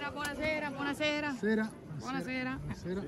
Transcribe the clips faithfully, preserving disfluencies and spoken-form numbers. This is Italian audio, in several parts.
Buonasera, buonasera, buonasera. Sera. Buonasera. Sera.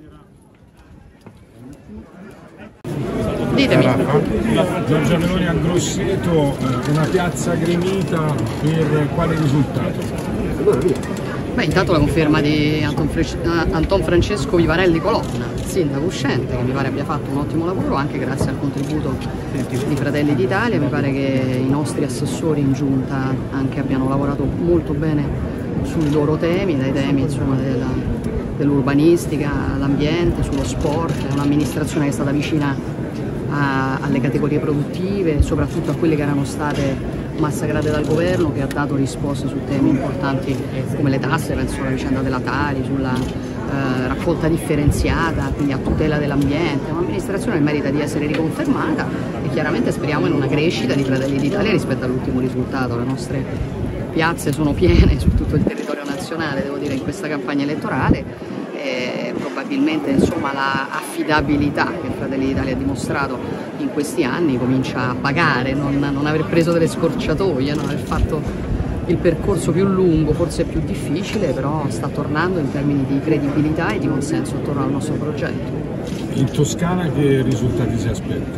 Ditemi. Giorgia Meloni a Grosseto, una piazza gremita per quale risultato? Beh, intanto la conferma di Anton, Fre Anton Francesco Vivarelli Colonna, sindaco uscente, che mi pare abbia fatto un ottimo lavoro anche grazie al contributo di Fratelli d'Italia. Mi pare che i nostri assessori in giunta anche abbiano lavorato molto bene sui loro temi, dai temi insomma dell'urbanistica, all'ambiente, sullo sport. È un'amministrazione che è stata vicina a, alle categorie produttive, soprattutto a quelle che erano state massacrate dal governo, che ha dato risposte su temi importanti come le tasse, penso alla vicenda della Tari, sulla eh, raccolta differenziata, quindi a tutela dell'ambiente. È un'amministrazione che merita di essere riconfermata e chiaramente speriamo in una crescita di Fratelli d'Italia rispetto all'ultimo risultato. Le nostre piazze sono piene su tutto il territorio nazionale, devo dire, in questa campagna elettorale. E probabilmente insomma la affidabilità che Fratelli d'Italia ha dimostrato in questi anni comincia a pagare, non, non aver preso delle scorciatoie, non aver fatto il percorso più lungo, forse più difficile, però sta tornando in termini di credibilità e di consenso attorno al nostro progetto. In Toscana che risultati si aspetta?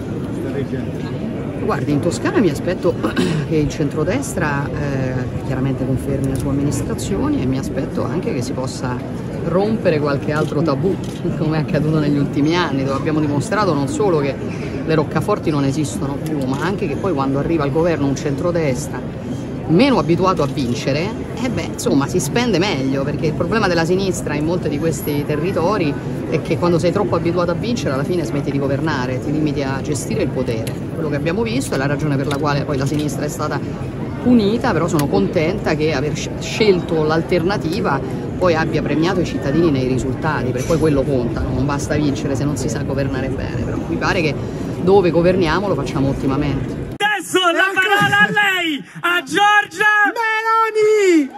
Guardi, in Toscana mi aspetto che il centrodestra eh, chiaramente confermi le sue amministrazioni e mi aspetto anche che si possa rompere qualche altro tabù, come è accaduto negli ultimi anni, dove abbiamo dimostrato non solo che le roccaforti non esistono più, ma anche che poi quando arriva al governo un centrodestra meno abituato a vincere, eh beh, insomma, si spende meglio, perché il problema della sinistra in molti di questi territori è che quando sei troppo abituato a vincere alla fine smetti di governare, ti limiti a gestire il potere. Quello che abbiamo visto è la ragione per la quale poi la sinistra è stata punita, però sono contenta che aver scelto l'alternativa poi abbia premiato i cittadini nei risultati, perché poi quello conta, non basta vincere se non si sa governare bene, però mi pare che dove governiamo lo facciamo ottimamente. Adesso la parola a lei, a Giorgia Meloni!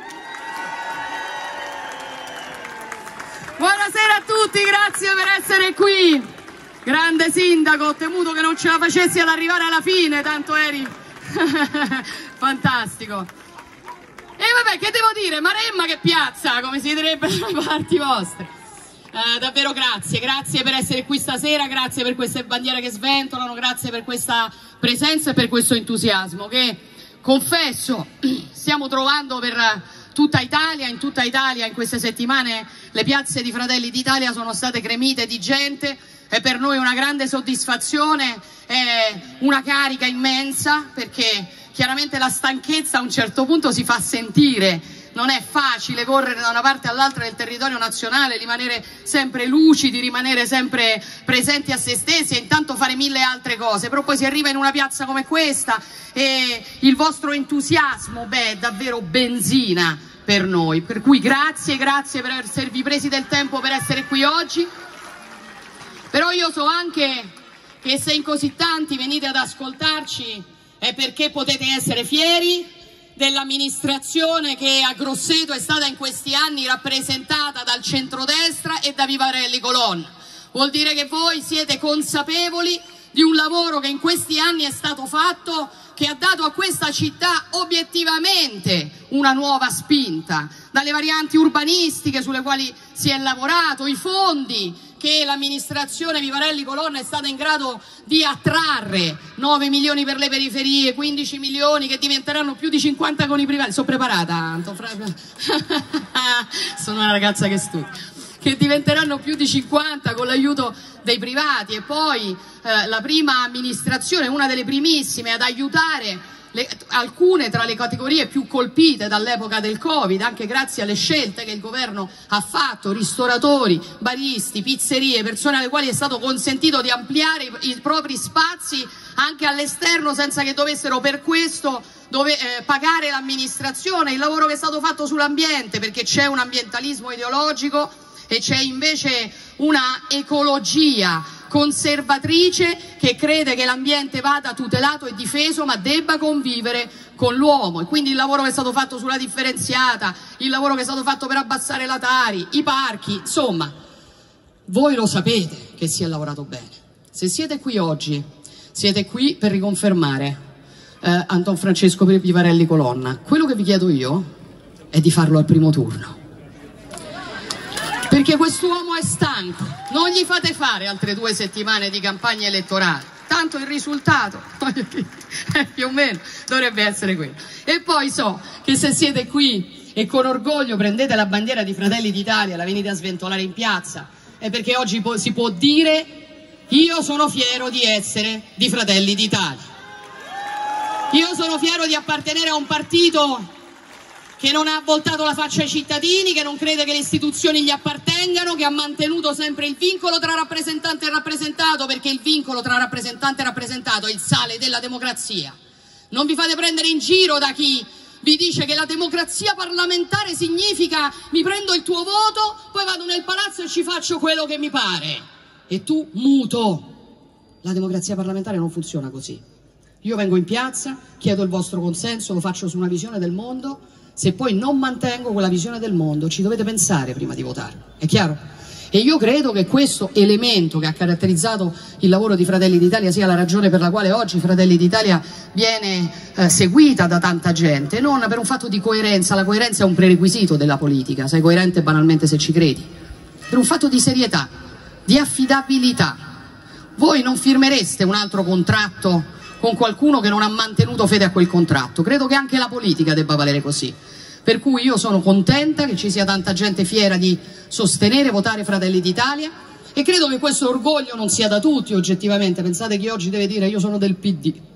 Buonasera a tutti, grazie per essere qui. Grande sindaco, ho temuto che non ce la facessi ad arrivare alla fine, tanto eri fantastico. E vabbè, che devo dire, Maremma che piazza, come si direbbe dalle parti vostre. Eh, davvero grazie, grazie per essere qui stasera, grazie per queste bandiere che sventolano, grazie per questa presenza e per questo entusiasmo che, confesso, stiamo trovando per tutta Italia. In tutta Italia in queste settimane le piazze di Fratelli d'Italia sono state gremite di gente, è per noi una grande soddisfazione, è una carica immensa, perché chiaramente la stanchezza a un certo punto si fa sentire. Non è facile correre da una parte all'altra del territorio nazionale, rimanere sempre lucidi, rimanere sempre presenti a se stessi e intanto fare mille altre cose, però poi si arriva in una piazza come questa e il vostro entusiasmo, beh, è davvero benzina per noi, per cui grazie, grazie per esservi presi del tempo per essere qui oggi. Però io so anche che se in così tanti venite ad ascoltarci è perché potete essere fieri dell'amministrazione che a Grosseto è stata in questi anni rappresentata dal centrodestra e da Vivarelli Colonna. Vuol dire che voi siete consapevoli di un lavoro che in questi anni è stato fatto, che ha dato a questa città obiettivamente una nuova spinta, dalle varianti urbanistiche sulle quali si è lavorato, i fondi che l'amministrazione Vivarelli Colonna è stata in grado di attrarre, nove milioni per le periferie, quindici milioni che diventeranno più di cinquanta con i privati. Sono preparata, Anto, sono una ragazza che studia, che diventeranno più di cinquanta con l'aiuto dei privati, e poi eh, la prima amministrazione, una delle primissime ad aiutare Le, alcune tra le categorie più colpite dall'epoca del Covid, anche grazie alle scelte che il governo ha fatto, ristoratori, baristi, pizzerie, persone alle quali è stato consentito di ampliare i, i propri spazi anche all'esterno senza che dovessero per questo dove, eh, pagare l'amministrazione. Il lavoro che è stato fatto sull'ambiente, perché c'è un ambientalismo ideologico e c'è invece una ecologia conservatrice che crede che l'ambiente vada tutelato e difeso ma debba convivere con l'uomo, e quindi il lavoro che è stato fatto sulla differenziata, il lavoro che è stato fatto per abbassare la Tari, i parchi, insomma voi lo sapete che si è lavorato bene. Se siete qui oggi siete qui per riconfermare eh, Anton Francesco Vivarelli Colonna. Quello che vi chiedo io è di farlo al primo turno. perché quest'uomo è stanco, non gli fate fare altre due settimane di campagna elettorale, tanto il risultato più o meno dovrebbe essere quello. E poi so che se siete qui e con orgoglio prendete la bandiera di Fratelli d'Italia, la venite a sventolare in piazza, è perché oggi si può dire: io sono fiero di essere di Fratelli d'Italia, io sono fiero di appartenere a un partito che non ha voltato la faccia ai cittadini, che non crede che le istituzioni gli appartengano, che ha mantenuto sempre il vincolo tra rappresentante e rappresentato, perché il vincolo tra rappresentante e rappresentato è il sale della democrazia. Non vi fate prendere in giro da chi vi dice che la democrazia parlamentare significa: mi prendo il tuo voto, poi vado nel palazzo e ci faccio quello che mi pare. E tu muto. La democrazia parlamentare non funziona così. Io vengo in piazza, chiedo il vostro consenso, lo faccio su una visione del mondo. Se poi non mantengo quella visione del mondo, ci dovete pensare prima di votare, è chiaro? E io credo che questo elemento che ha caratterizzato il lavoro di Fratelli d'Italia sia la ragione per la quale oggi Fratelli d'Italia viene eh, seguita da tanta gente, non per un fatto di coerenza. La coerenza è un prerequisito della politica, sei coerente banalmente se ci credi, per un fatto di serietà, di affidabilità. Voi non firmereste un altro contratto con qualcuno che non ha mantenuto fede a quel contratto. Credo che anche la politica debba valere così. Per cui io sono contenta che ci sia tanta gente fiera di sostenere, votare Fratelli d'Italia, e credo che questo orgoglio non sia da tutti oggettivamente. Pensate che oggi deve dire: io sono del P D.